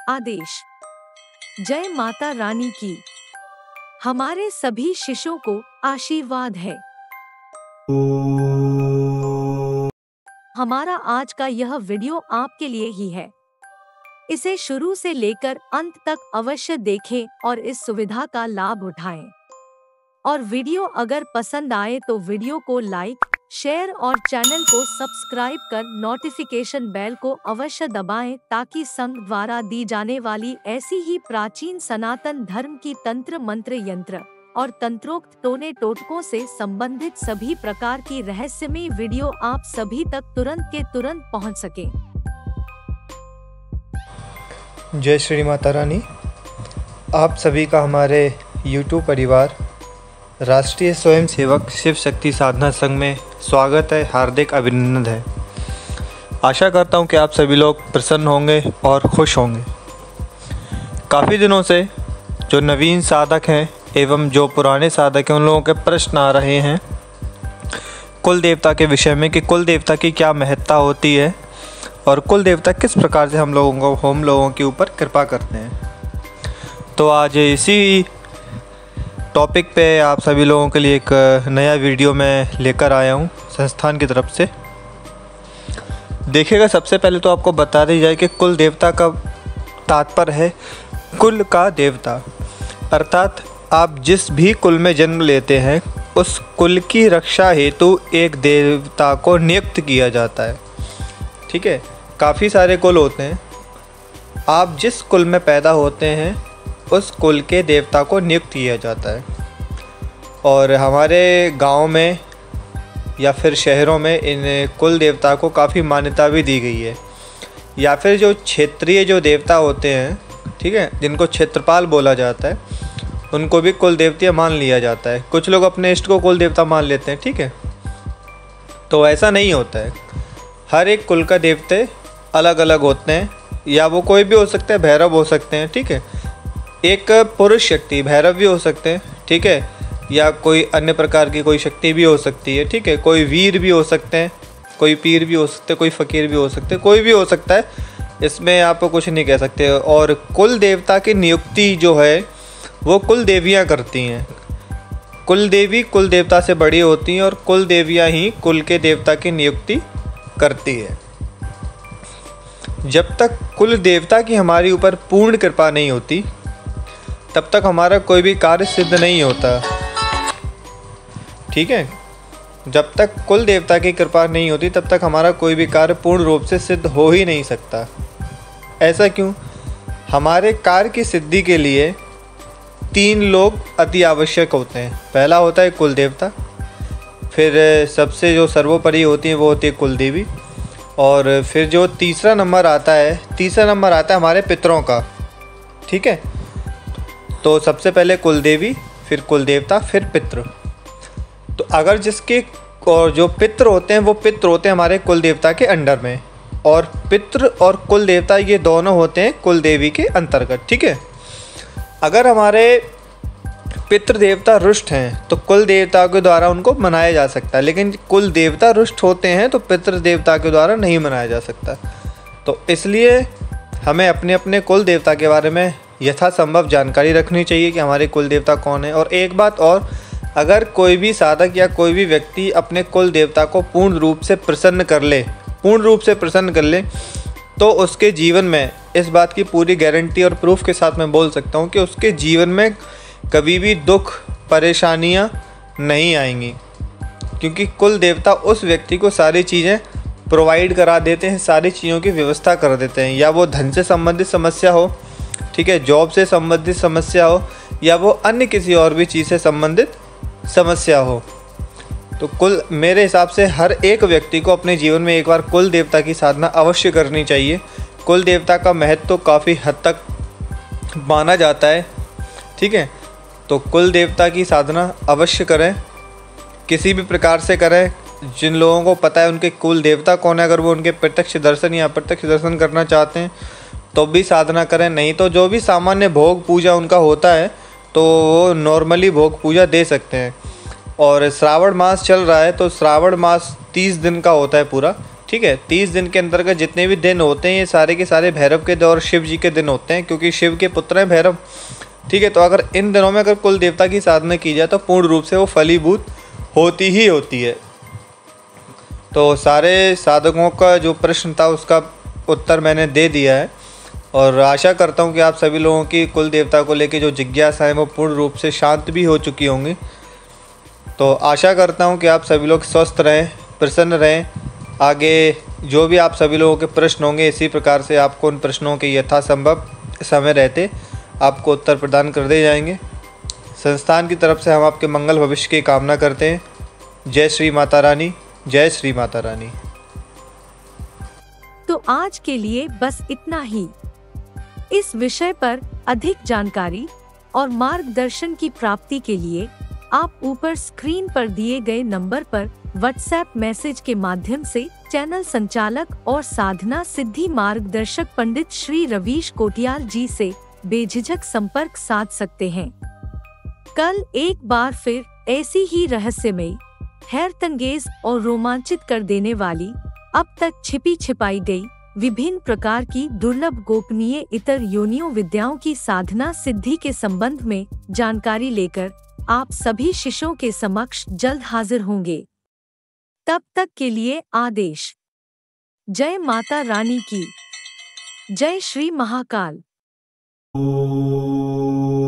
आदेश। जय माता रानी की। हमारे सभी शिष्यों को आशीर्वाद है। हमारा आज का यह वीडियो आपके लिए ही है। इसे शुरू से लेकर अंत तक अवश्य देखें और इस सुविधा का लाभ उठाएं। और वीडियो अगर पसंद आए तो वीडियो को लाइक, शेयर और चैनल को सब्सक्राइब कर नोटिफिकेशन बेल को अवश्य दबाएं ताकि संघ द्वारा दी जाने वाली ऐसी ही प्राचीन सनातन धर्म की तंत्र मंत्र यंत्र और तंत्रोक्त टोने टोटकों से संबंधित सभी प्रकार की रहस्यमयी वीडियो आप सभी तक तुरंत के तुरंत पहुंच सके। जय श्री माता रानी। आप सभी का हमारे YouTube परिवार राष्ट्रीय स्वयंसेवक शिव शक्ति साधना संघ में स्वागत है, हार्दिक अभिनंदन है। आशा करता हूं कि आप सभी लोग प्रसन्न होंगे और खुश होंगे। काफ़ी दिनों से जो नवीन साधक हैं एवं जो पुराने साधक हैं उन लोगों के प्रश्न आ रहे हैं कुल देवता के विषय में कि कुल देवता की क्या महत्ता होती है और कुल देवता किस प्रकार से हम लोगों के ऊपर कृपा करते हैं। तो आज इसी टॉपिक पे आप सभी लोगों के लिए एक नया वीडियो मैं लेकर आया हूँ संस्थान की तरफ से। देखिएगा, सबसे पहले तो आपको बता दी जाए कि कुल देवता का तात्पर्य है कुल का देवता, अर्थात आप जिस भी कुल में जन्म लेते हैं उस कुल की रक्षा हेतु एक देवता को नियुक्त किया जाता है। ठीक है, काफ़ी सारे कुल होते हैं। आप जिस कुल में पैदा होते हैं उस कुल के देवता को नियुक्त किया जाता है। और हमारे गांव में या फिर शहरों में इन कुल देवता को काफ़ी मान्यता भी दी गई है। या फिर जो क्षेत्रीय जो देवता होते हैं, ठीक है, जिनको क्षेत्रपाल बोला जाता है, उनको भी कुल देवता मान लिया जाता है। कुछ लोग अपने इष्ट को कुल देवता मान लेते हैं। ठीक है, तो ऐसा नहीं होता है। हर एक कुल का देवते अलग अलग होते हैं, या वो कोई भी हो सकता है, भैरव हो सकते हैं। ठीक है, एक पुरुष शक्ति भैरव भी हो सकते हैं। ठीक है, या कोई अन्य प्रकार की कोई शक्ति भी हो सकती है। ठीक है, कोई वीर भी हो सकते हैं, कोई पीर भी हो सकते हैं, कोई फ़कीर भी हो सकते हैं, कोई भी हो सकता है, इसमें आप कुछ नहीं कह सकते। और कुल देवता की नियुक्ति जो है वो कुल देवियाँ करती हैं। कुल देवी कुल देवता से बड़ी होती हैं और कुल देवियाँ ही कुल के देवता की नियुक्ति करती है। जब तक कुल देवता की हमारे ऊपर पूर्ण कृपा नहीं होती तब तक हमारा कोई भी कार्य सिद्ध नहीं होता। ठीक है, जब तक कुल देवता की कृपा नहीं होती तब तक हमारा कोई भी कार्य पूर्ण रूप से सिद्ध हो ही नहीं सकता। ऐसा क्यों? हमारे कार्य की सिद्धि के लिए 3 लोग अति आवश्यक होते हैं। पहला होता है कुल देवता, फिर सबसे जो सर्वोपरि होती है वो होती है कुल देवी, और फिर जो तीसरा नंबर आता है हमारे पितरों का। ठीक है, तो सबसे पहले कुल देवी, फिर कुल देवता, फिर पितृ। तो अगर जिसके और जो पितृ होते हैं वो पितृ होते हैं हमारे कुल देवता के अंडर में, और पितृ और कुल देवता ये दोनों होते हैं कुल देवी के अंतर्गत। ठीक है, अगर हमारे पितृ देवता रुष्ट हैं तो कुल देवता के द्वारा उनको मनाया जा सकता है, लेकिन कुल देवता रुष्ट होते हैं तो पितृ देवता के द्वारा नहीं मनाया जा सकता। तो इसलिए हमें अपने अपने कुल देवता के बारे में यथासंभव जानकारी रखनी चाहिए कि हमारे कुल देवता कौन है। और एक बात और, अगर कोई भी साधक या कोई भी व्यक्ति अपने कुल देवता को पूर्ण रूप से प्रसन्न कर ले तो उसके जीवन में इस बात की पूरी गारंटी और प्रूफ के साथ मैं बोल सकता हूँ कि उसके जीवन में कभी भी दुख परेशानियाँ नहीं आएंगी, क्योंकि कुल देवता उस व्यक्ति को सारी चीज़ें प्रोवाइड करा देते हैं, सारी चीज़ों की व्यवस्था कर देते हैं। या वो धन से संबंधित समस्या हो, ठीक है, जॉब से संबंधित समस्या हो, या वो अन्य किसी और भी चीज़ से संबंधित समस्या हो। तो मेरे हिसाब से हर एक व्यक्ति को अपने जीवन में एक बार कुल देवता की साधना अवश्य करनी चाहिए। कुल देवता का महत्व तो काफ़ी हद तक माना जाता है। ठीक है, तो कुल देवता की साधना अवश्य करें, किसी भी प्रकार से करें। जिन लोगों को पता है उनके कुल देवता कौन है, अगर वो उनके प्रत्यक्ष दर्शन या अप्रत्यक्ष दर्शन करना चाहते हैं तो भी साधना करें। नहीं तो जो भी सामान्य भोग पूजा उनका होता है तो वो नॉर्मली भोग पूजा दे सकते हैं। और श्रावण मास चल रहा है तो श्रावण मास 30 दिन का होता है पूरा, ठीक है, 30 दिन के अंतर्गत जितने भी दिन होते हैं ये सारे के सारे भैरव के और शिव जी के दिन होते हैं, क्योंकि शिव के पुत्र हैं भैरव। ठीक है, तो अगर इन दिनों में अगर कुल देवता की साधना की जाए तो पूर्ण रूप से वो फलीभूत होती ही होती है। तो सारे साधकों का जो प्रश्न था उसका उत्तर मैंने दे दिया है, और आशा करता हूँ कि आप सभी लोगों की कुल देवता को लेकर जो जिज्ञासा है वो पूर्ण रूप से शांत भी हो चुकी होंगी। तो आशा करता हूँ कि आप सभी लोग स्वस्थ रहें, प्रसन्न रहें। आगे जो भी आप सभी लोगों के प्रश्न होंगे इसी प्रकार से आपको उन प्रश्नों के यथासंभव समय रहते आपको उत्तर प्रदान कर दिए जाएंगे। संस्थान की तरफ से हम आपके मंगल भविष्य की कामना करते हैं। जय श्री माता रानी, जय श्री माता रानी। तो आज के लिए बस इतना ही। इस विषय पर अधिक जानकारी और मार्गदर्शन की प्राप्ति के लिए आप ऊपर स्क्रीन पर दिए गए नंबर पर व्हाट्सएप मैसेज के माध्यम से चैनल संचालक और साधना सिद्धि मार्गदर्शक पंडित श्री रवीश कोटियाल जी से बेझिझक संपर्क साध सकते हैं। कल एक बार फिर ऐसी ही रहस्यमयी, हैरतंगेज और रोमांचित कर देने वाली, अब तक छिपी छिपाई गई विभिन्न प्रकार की दुर्लभ गोपनीय इतर योनियों विद्याओं की साधना सिद्धि के संबंध में जानकारी लेकर आप सभी शिष्यों के समक्ष जल्द हाजिर होंगे। तब तक के लिए आदेश। जय माता रानी की, जय श्री महाकाल।